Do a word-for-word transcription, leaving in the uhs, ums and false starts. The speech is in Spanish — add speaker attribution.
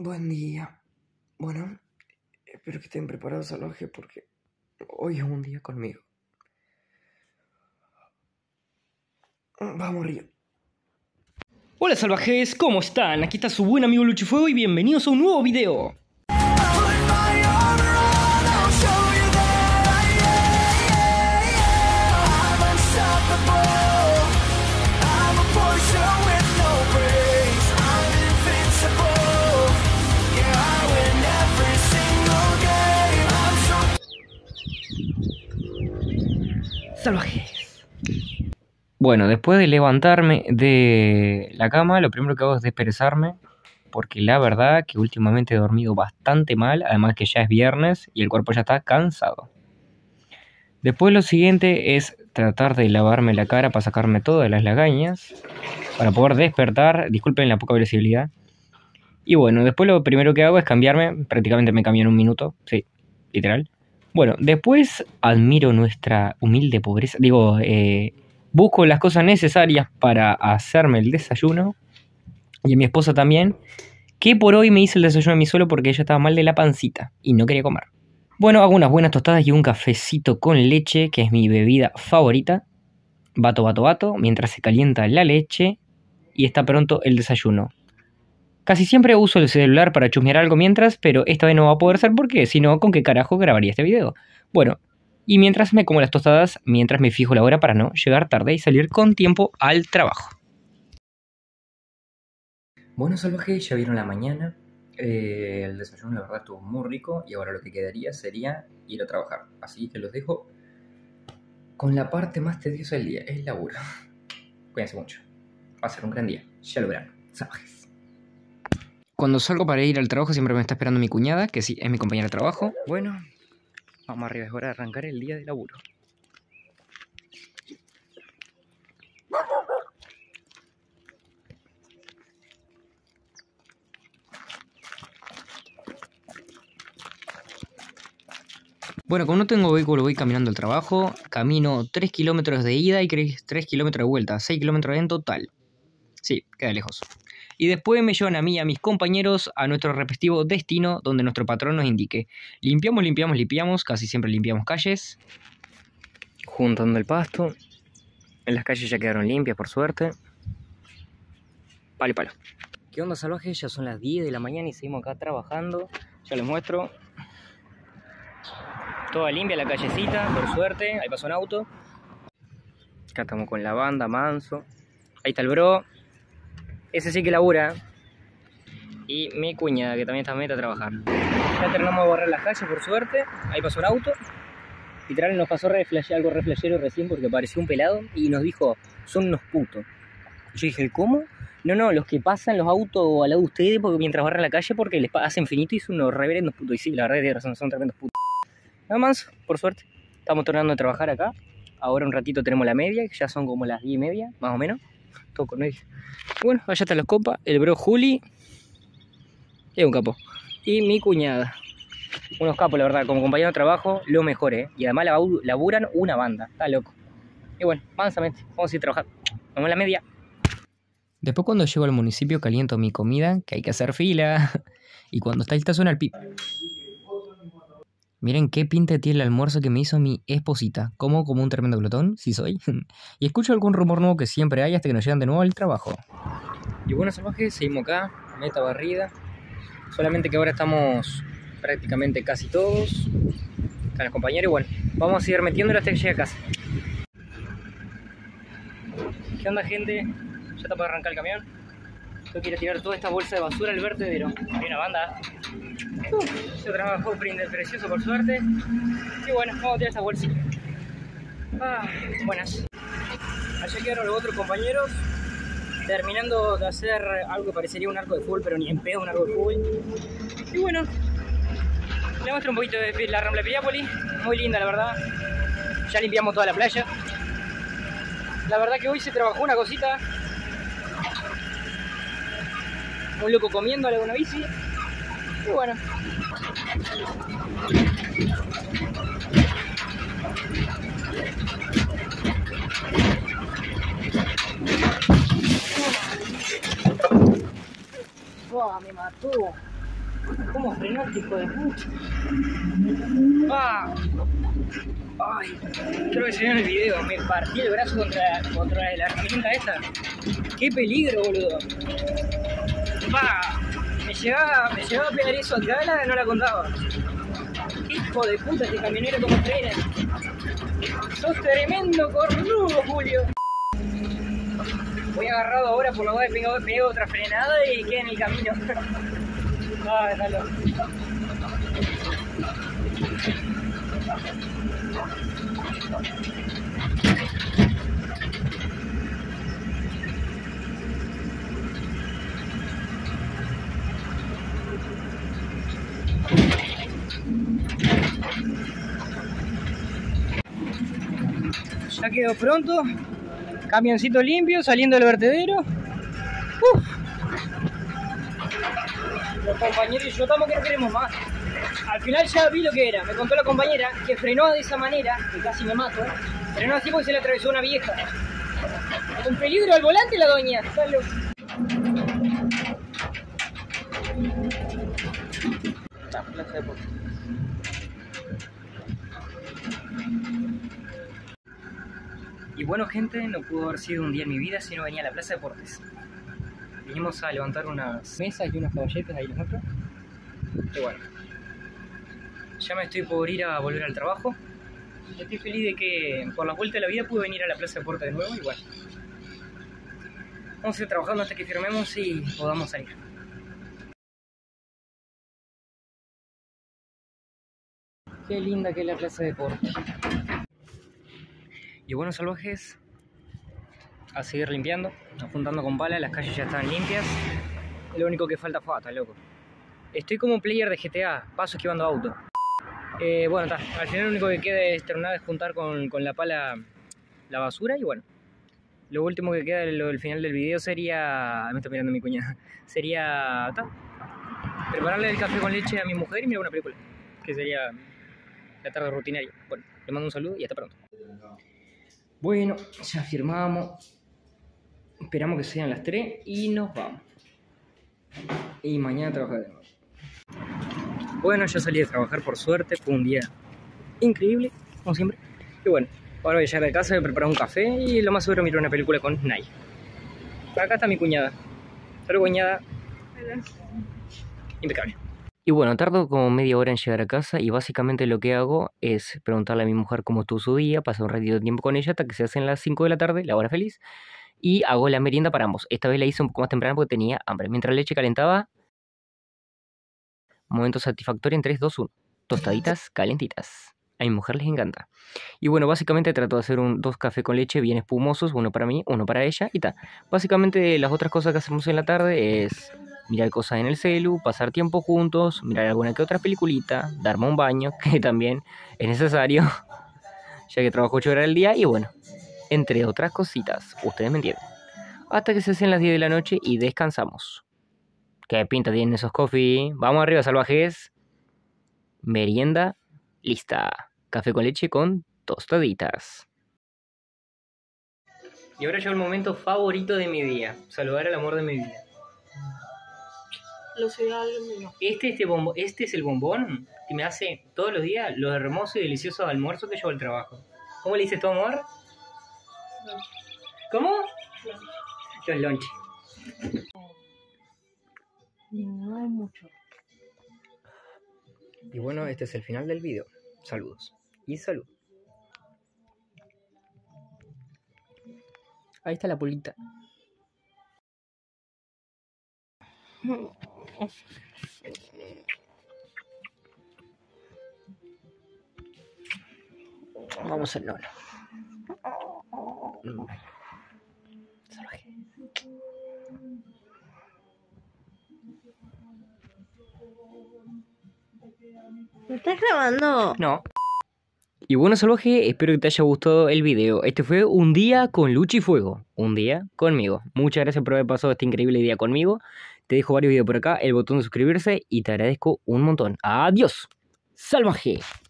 Speaker 1: Buen día. Bueno, espero que estén preparados, salvajes, porque hoy es un día conmigo. Vamos, Río.
Speaker 2: Hola salvajes, ¿cómo están? Aquí está su buen amigo Luchifuego y bienvenidos a un nuevo video. Salvajes. Bueno, después de levantarme de la cama, lo primero que hago es desperezarme, porque la verdad que últimamente he dormido bastante mal, además que ya es viernes y el cuerpo ya está cansado. Después lo siguiente es tratar de lavarme la cara para sacarme todas las lagañas, para poder despertar, disculpen la poca visibilidad. Y bueno, después lo primero que hago es cambiarme, prácticamente me cambio en un minuto, sí, literal. Bueno, después admiro nuestra humilde pobreza, digo, eh... busco las cosas necesarias para hacerme el desayuno. Y a mi esposa también. Que por hoy me hice el desayuno a mí solo porque ella estaba mal de la pancita y no quería comer. Bueno, hago unas buenas tostadas y un cafecito con leche, que es mi bebida favorita. Bato, bato, bato, mientras se calienta la leche. Y está pronto el desayuno. Casi siempre uso el celular para chusmear algo mientras, pero esta vez no va a poder ser porque si no, ¿con qué carajo grabaría este video? Bueno. Y mientras me como las tostadas, mientras me fijo la hora para no llegar tarde y salir con tiempo al trabajo. Bueno, salvajes, ya vieron la mañana. Eh, el desayuno, la verdad, estuvo muy rico. Y ahora lo que quedaría sería ir a trabajar. Así que los dejo con la parte más tediosa del día, el laburo. Cuídense mucho. Va a ser un gran día. Ya lo verán, salvajes. Cuando salgo para ir al trabajo siempre me está esperando mi cuñada, que sí, es mi compañera de trabajo. Bueno, vamos arriba, es hora de arrancar el día de laburo. Bueno, como no tengo vehículo, voy caminando al trabajo. Camino tres kilómetros de ida y tres kilómetros de vuelta. seis kilómetros en total. Sí, queda lejos. Y después me llevan a mí y a mis compañeros a nuestro respectivo destino, donde nuestro patrón nos indique. Limpiamos, limpiamos, limpiamos. Casi siempre limpiamos calles. Juntando el pasto. En las calles ya quedaron limpias, por suerte. Palo y palo. ¿Qué onda, salvajes? Ya son las diez de la mañana y seguimos acá trabajando. Ya les muestro. Toda limpia la callecita, por suerte. Ahí pasó un auto. Acá estamos con la banda, manso. Ahí está el bro. Ese sí que labura. Y mi cuñada, que también está meta a trabajar. Ya terminamos de borrar las calles, por suerte. Ahí pasó un auto. Literal nos pasó re flash, algo re flashero recién porque apareció un pelado y nos dijo, son unos putos. Yo dije, ¿cómo? No, no, los que pasan los autos al lado de ustedes porque mientras barran la calle porque les hacen finito y son unos reverendos putos. Y sí, la verdad tiene razón, son tremendos putos. Nada más, por suerte. Estamos terminando de trabajar acá. Ahora un ratito tenemos la media, que ya son como las diez y media, más o menos. Todo con media. Bueno, allá están los copas, el bro Juli. Es un capo. Y mi cuñada. Unos capos, la verdad, como compañero de trabajo, lo mejor, ¿eh? Y además laburan una banda, está loco. Y bueno, mansamente, vamos a ir a trabajar. Vamos a la media. Después cuando llego al municipio caliento mi comida, que hay que hacer fila. Y cuando está lista suena el pip. Miren qué pinta tiene el almuerzo que me hizo mi esposita. Como como un tremendo glotón, sí soy. Y escucho algún rumor nuevo que siempre hay hasta que nos llegan de nuevo al trabajo. Y bueno, salvajes, seguimos acá, meta barrida. Solamente que ahora estamos prácticamente casi todos. Están los compañeros y bueno, vamos a seguir metiéndolo hasta que llegue a casa. ¿Qué onda, gente? Ya está para arrancar el camión. Yo quiero tirar toda esta bolsa de basura al vertedero. Hay una banda. Uh, yo trabajo Print precioso, por suerte. Y bueno, vamos a tirar esta bolsita. Ah, buenas. Allá quedaron los otros compañeros terminando de hacer algo que parecería un arco de fútbol, pero ni en pedo un arco de fútbol. Y bueno, les muestro un poquito de la Rambla de Piriápolis. Muy linda, la verdad. Ya limpiamos toda la playa. La verdad que hoy se trabajó una cosita. Un loco comiendo a una bici. Y bueno. Oh, me mató. ¿Cómo frenaste, hijo de puta? ¡Ah! Ay, creo que se vio en el video. Me partí el brazo contra, contra la herramienta esta. ¡Qué peligro, boludo! ¡Ah! Me llevaba, me llevaba a pegar eso acá, la no la contaba. Hijo de puta, este camionero como frena. Sos tremendo cornudo, Julio. Voy agarrado ahora por la voz de pegado, pego otra frenada y queda en el camino. Ah, déjalo. Ya quedó pronto. Camioncito limpio, saliendo del vertedero. Uf. Los compañeros y yo estamos que no queremos más. Al final ya vi lo que era. Me contó la compañera que frenó de esa manera, que casi me mato. Frenó así porque se le atravesó una vieja. Con peligro al volante la doña. Dale. La plaza de deportes. Y bueno, gente, no pudo haber sido un día en mi vida si no venía a la plaza de deportes. Vinimos a levantar unas mesas y unos caballetes, ahí los muestro. Y bueno, ya me estoy por ir a volver al trabajo. Estoy feliz de que por la vuelta de la vida pude venir a la plaza de deportes de nuevo y bueno. Vamos a ir trabajando hasta que firmemos y podamos salir. Qué linda que es la plaza de deportes. Y bueno, salvajes, a seguir limpiando, juntando con pala, las calles ya están limpias. Lo único que falta fue, está loco. Estoy como player de G T A, paso esquivando auto. Eh, bueno, está, al final lo único que queda es terminar de juntar con, con la pala la basura y bueno. Lo último que queda, el final del video sería... Me está mirando mi cuñada. Sería... Ta, prepararle el café con leche a mi mujer y mirar una película. Que sería la tarde rutinaria. Bueno, le mando un saludo y hasta pronto. Bueno, ya firmamos. Esperamos que sean las tres y nos vamos. Y mañana trabajaremos. Bueno, ya salí de trabajar por suerte. Fue un día increíble, como siempre. Y bueno, ahora voy a llegar a casa, voy a preparar un café y lo más seguro mirar una película con Nay. Acá está mi cuñada. Salud, cuñada. Hola. Impecable. Y bueno, tardo como media hora en llegar a casa y básicamente lo que hago es preguntarle a mi mujer cómo estuvo su día, pasar un ratito de tiempo con ella hasta que se hacen las cinco de la tarde, la hora feliz, y hago la merienda para ambos. Esta vez la hice un poco más temprano porque tenía hambre. Mientras la leche calentaba, momento satisfactorio en tres, dos, uno. Tostaditas calentitas. A mi mujer les encanta. Y bueno, básicamente trato de hacer un, dos cafés con leche bien espumosos, uno para mí, uno para ella y tal. Básicamente las otras cosas que hacemos en la tarde es mirar cosas en el celu, pasar tiempo juntos, mirar alguna que otra peliculita, darme un baño, que también es necesario, ya que trabajo ocho horas al día y bueno, entre otras cositas, ustedes me entienden. Hasta que se hacen las diez de la noche y descansamos. ¿Qué pinta tienen esos coffee? Vamos arriba, salvajes. Merienda lista. Café con leche con tostaditas. Y ahora llegó el momento favorito de mi día. Saludar al amor de mi vida.
Speaker 1: Lo sé, alguien mío.
Speaker 2: Este, este, bombo, este es el bombón que me hace todos los días los hermosos y deliciosos almuerzos que llevo al trabajo. ¿Cómo le dices tu amor?
Speaker 1: No.
Speaker 2: ¿Cómo?
Speaker 1: No.
Speaker 2: Los lonches.
Speaker 1: No hay mucho.
Speaker 2: Y bueno, este es el final del video. Saludos. Y salud. Ahí está la pulita. Vamos al nono. Salvaje.
Speaker 1: ¿Me estás grabando?
Speaker 2: No. Y bueno, salvaje, espero que te haya gustado el video. Este fue un día con Luchi Fuego. Un día conmigo. Muchas gracias por haber pasado este increíble día conmigo. Te dejo varios videos por acá, el botón de suscribirse y te agradezco un montón. Adiós, salvaje.